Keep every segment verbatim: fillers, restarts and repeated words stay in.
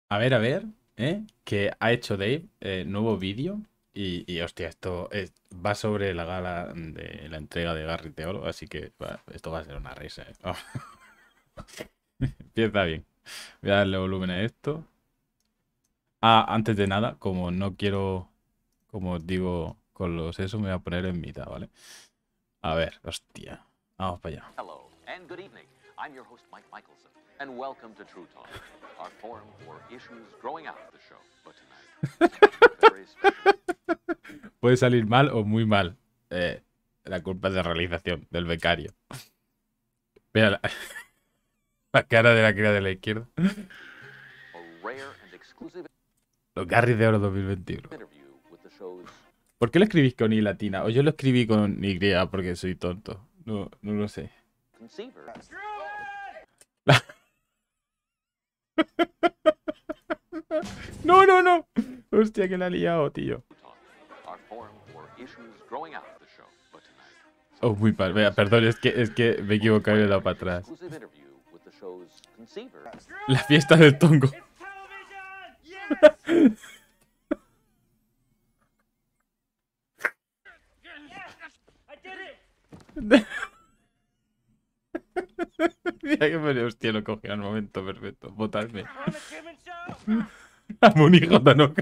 A ver, a ver, ¿eh? Que ha hecho Dave, eh, nuevo vídeo. Y, y, hostia, esto es- va sobre la gala de la entrega de Garry de Oro, así que va, esto va a ser una risa, ¿eh? Empieza bien. Voy a darle volumen a esto. Ah, antes de nada, como no quiero, como os digo con los eso, me voy a poner en mitad, ¿vale? A ver, hostia. Vamos para allá. Hello and good evening. I'm your host, Mike Michelson, and welcome to True Talk, our forum for issues growing out of the show. But tonight, very special. Puede salir mal o muy mal. Eh, la culpa es de realización, del becario. Mira la, la cara de la cría de la izquierda. A rare and exclusive Los Garry de Oro dos mil veintiuno. interview with the show's ¿Por qué lo escribís con I latina? O yo lo escribí con Y porque soy tonto. No, no lo sé. conceiver. No, no, no. Hostia, que la ha liado, tío. True Talk, our forum for issues growing out of the show. But tonight, Oh, muy mal. Vea, perdón, es que, es que me he equivocado y le he dado para atrás. exclusive interview with the show's conceiver. La fiesta del tongo. Mira que me hostia, lo cogí al momento perfecto. Votadme. Amo un hijo Tanoka.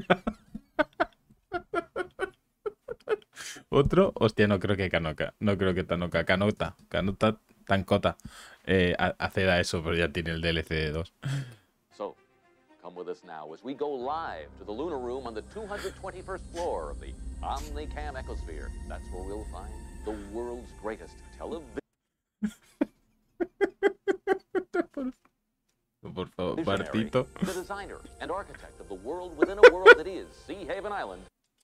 Otro, hostia, no creo que Kanoka. No creo que Tanoka. Kanota. Kanota, Tankota. Eh, a- acceda a eso, pero ya tiene el D L C de dos. So, come with us now as we go live to the Lunar Room on the two hundred twenty-first floor of the Omnicam Ecosphere. That's where we'll find the world's greatest television. Por favor, Visionary, Bartito. the designer and architect of the world within a world that is Sea Haven Island.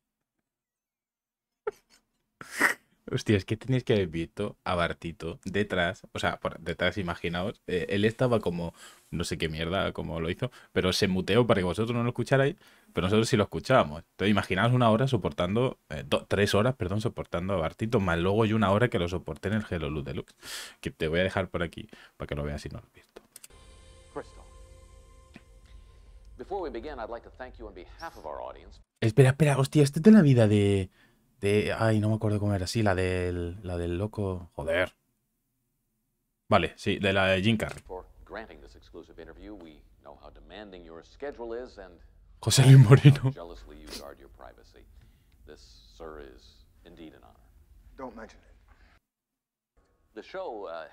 Hostia, es que tenéis que haber visto a Bartito detrás, o sea, por detrás, imaginaos, eh, él estaba como, no sé qué mierda, como lo hizo, pero se muteó para que vosotros no lo escucharais, pero nosotros sí lo escuchábamos. Entonces, imaginaos una hora soportando, eh, do- tres horas, perdón, soportando a Bartito, más luego yo una hora que lo soporté en el Hello Luz Deluxe, que te voy a dejar por aquí para que lo veas si no lo has visto. Crystal. Before we begin, I'd like to thank you on behalf of our audience. Espera, espera, hostia, este es de la vida de, de, ay, no me acuerdo cómo era, sí, la del, la del loco, joder. Vale, sí, de la de Jim Carrey. For granting this exclusive interview, we know how demanding your schedule is and José Luis how Moreno. jealously you guard your privacy. This, sir, is indeed an honor. Don't mention it. The show uh,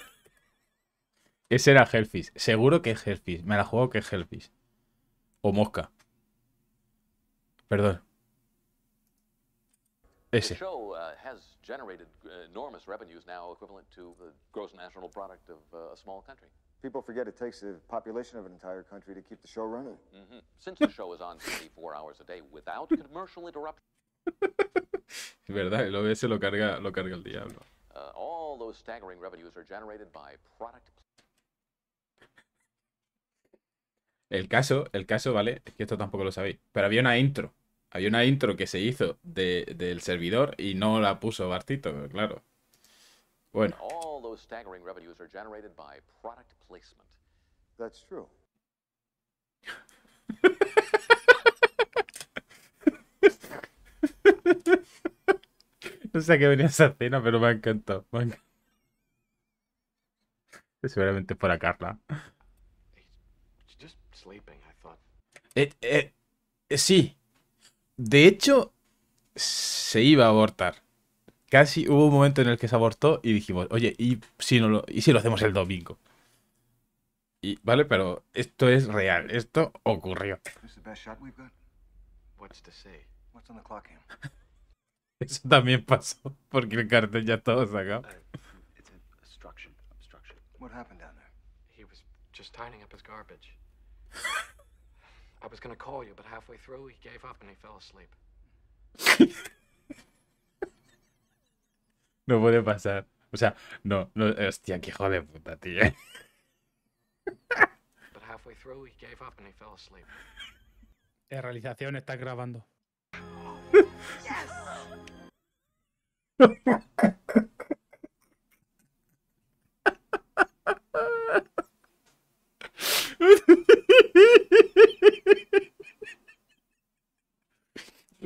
Ese era Hellfish. Seguro que es Hellfish. Me la juego que es Hellfish. O Mosca. Perdón. The Ese. show uh, has generated uh, enormous revenues now equivalent to the gross national product of uh, a small country. People forget it takes the population of an entire country to keep the show running. hmm Since the show is on twenty-four hours a day without commercial interruption, Es verdad, el O B S lo carga, lo carga el diablo. uh, all those staggering revenues are generated by product. El caso, el caso, vale, es que esto tampoco lo sabéis. Pero había una intro. Había una intro que se hizo de, del servidor y no la puso Bartito, pero claro. Bueno. All those staggering revenues are generated by product placement. That's true. No sé a qué venía esa escena, pero me ha encantado. Me ha encantado. Seguramente para Carla. Just sleeping, I thought. Eh, eh, eh, sí. De hecho, se iba a abortar. Casi hubo un momento en el que se abortó y dijimos, oye, ¿y si, no lo, ¿y si lo hacemos el domingo? Y, vale, pero esto es real. Esto ocurrió. This is the best shot we've got. What's to say? What's on the clock cam? Eso también pasó, porque el cartel ya estaba sacado. Uh, it's an obstruction. Obstruction. What happened down there? He was just tidying up his garbage. I was gonna call you, but halfway through he gave up and he fell asleep. No puede pasar. O sea, no, no, hostia, qué hijo de puta, tío. But halfway through he gave up and he fell asleep. De realización estás grabando.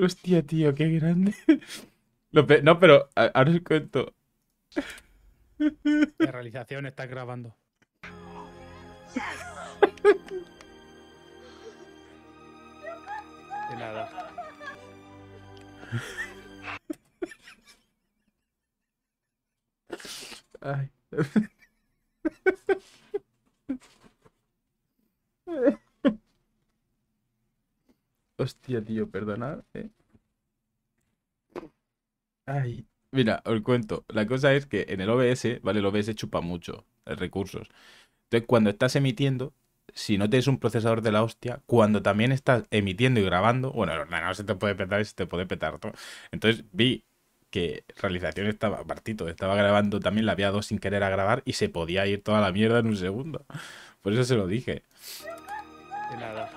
Hostia, tío, qué grande. Lo pe- No, pero a- ahora os cuento. De realización estás grabando. De nada. Ay. Hostia, tío, perdonad, eh. Ay. Mira, os cuento. La cosa es que en el O B S, ¿vale? El O B S chupa mucho eh, recursos. Entonces, cuando estás emitiendo, si no tienes un procesador de la hostia, cuando también estás emitiendo y grabando, bueno, el ordenador se te puede petar y se te puede petar todo. Entonces vi que realización estaba, Bartito, estaba grabando también, la había dado sin querer a grabar y se podía ir toda la mierda en un segundo. Por eso se lo dije. De nada.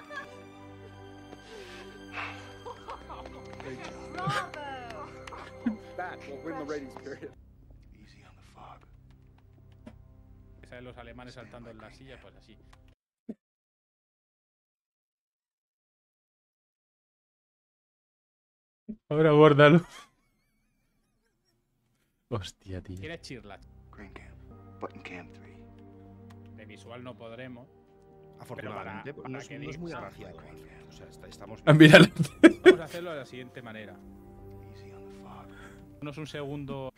Esa de los alemanes saltando en la silla, pues así. Ahora guárdalo. Hostia, tío. ¿Quieres chirla? Green Camp, Button Camp tres. De visual no podremos. Afortunadamente, Pero para- pues no, para es, que no es muy diga- agraciado. O sea, está- estamos Ah, bien. míralo. Vamos a hacerlo de la siguiente manera. Easy on the fog. Unos un segundo.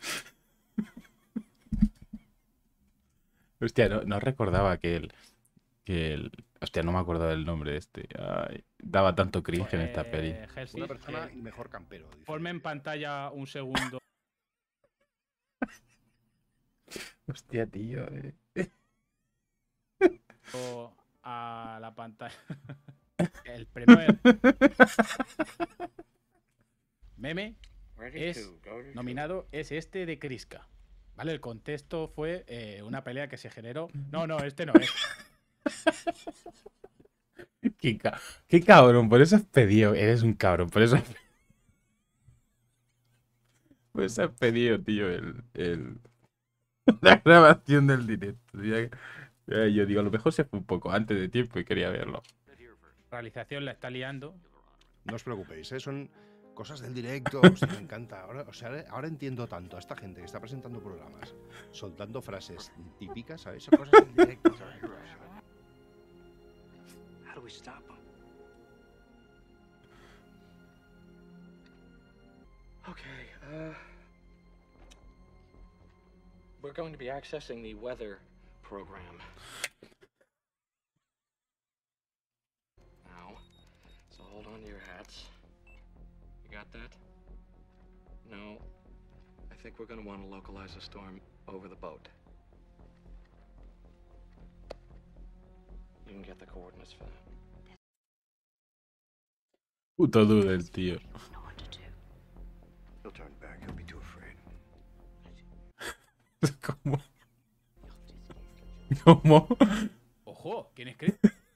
Hostia, no, no recordaba que el, que el... Hostia, no me acuerdo del nombre de este. Ay, daba tanto cringe en esta peli. Eh, Hellsing, Una persona que y mejor campero. dice. forme en pantalla un segundo. Hostia, tío. eh. A la pantalla. El primer meme es nominado es este de Kriska. ¿Vale? El contexto fue eh, una pelea que se generó. No, no, este no es. Qué, ca- qué cabrón, por eso has pedido. Eres un cabrón, por eso has, por eso has pedido, tío, el, el... la grabación del directo. Tío. Ya, yo digo, a lo mejor se fue un poco antes de tiempo y quería verlo. La realización la está liando. No os preocupéis, ¿eh? Son cosas del directo. Sí, me encanta. Ahora, o sea, ahora entiendo tanto a esta gente que está presentando programas, soltando frases típicas, ¿sabes? Son cosas del directo. How do we stop them? Okay, uh. We're going to be accessing the weather program. Now, so hold on to your hats. You got that? No. I think we're going to want to localize a storm over the boat. You can get the coordinates for that. Puto doodle, tío. He'll turn back. He'll be too afraid. ¿Cómo? ¿Cómo? Ojo, ¿quién es Chris?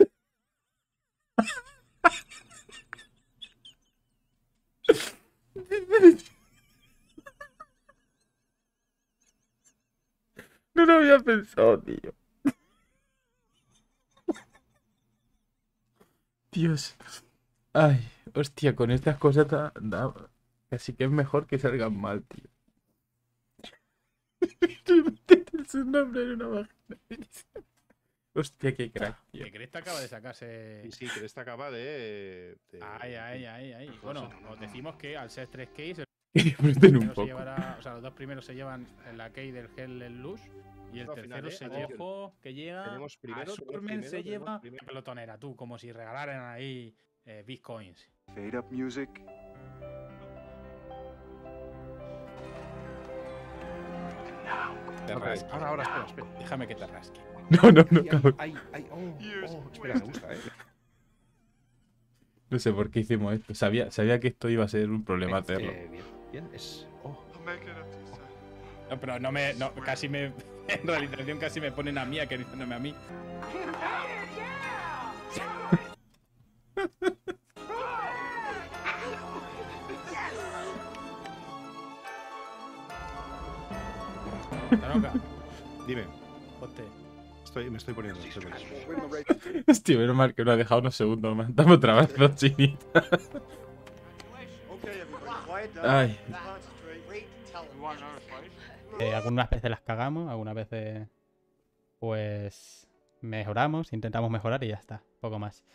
No lo había pensado, tío. Dios. Ay, hostia, con estas cosas da, da- casi que es mejor que salgan mal, tío. Su nombre en una vagina. Hostia, qué crack, tío. Que Cresta acaba de sacarse. Y sí, que esta acaba de. de- Ay, ay, ay, ay. Bueno, os decimos que al ser tres keys, el Que disfruten un primero se poco. llevará. O sea, los dos primeros se llevan la key del Hell Lush. Y el Al tercero final, se ¿eh? lleva. Ojo, que llega. Tenemos primero, a tenemos Surmen primero, se tenemos lleva. primero. Pelotonera, tú, como si regalaran ahí eh, bitcoins. Fade up music. Te Ok, rasca. Ahora, ahora, espera, espera. Déjame que te rasque. No, no, no, Ay, cabrón. ay, ay, oh, oh, espera, me gusta, ¿eh? No sé por qué hicimos esto. Sabía, sabía que esto iba a ser un problema hacerlo. Eh, bien, bien, es. Oh, No, pero no me. No, casi me. En realización casi me ponen a mí, acariciándome a mí. Taroka, dime, ponte. estoy, me estoy poniendo. Estoy poniendo. Hostia, menos mal que lo ha dejado unos segundos más. Dame otra vez, cochinita. Ay, Eh, algunas veces las cagamos, algunas veces pues mejoramos, intentamos mejorar y ya está, poco más.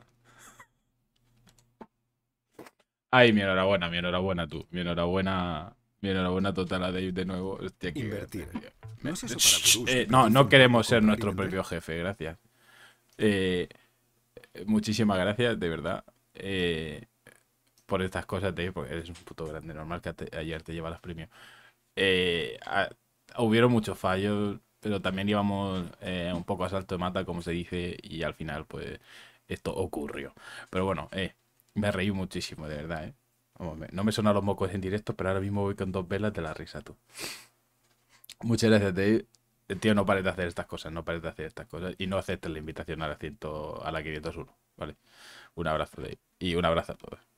ay, mi enhorabuena, mi enhorabuena tú. Mi enhorabuena, mi enhorabuena total a Dave de nuevo. Hostia, qué Invertir. gracia. ¿No es eso Shh, para gurús eh, que no, dicen no que queremos poco ser para nuestro vivir? propio jefe, gracias. Eh, muchísimas gracias, de verdad, eh, por estas cosas, Dave, porque eres un puto grande. Normal que te- ayer te llevaras premio. Eh, a- hubieron muchos fallos, pero también íbamos eh, un poco a salto de mata, como se dice, y al final, pues, esto ocurrió. Pero bueno, eh, me reí muchísimo, de verdad, eh. Vamos, me- no me sonan los mocos en directo, pero ahora mismo voy con dos velas de la risa, tú. Muchas gracias, Dave. Eh, Tío, no pares de hacer estas cosas, no pares de hacer estas cosas, y no aceptes la invitación a la, cien, a la quinientos uno, ¿vale? Un abrazo, Dave, y un abrazo a todos.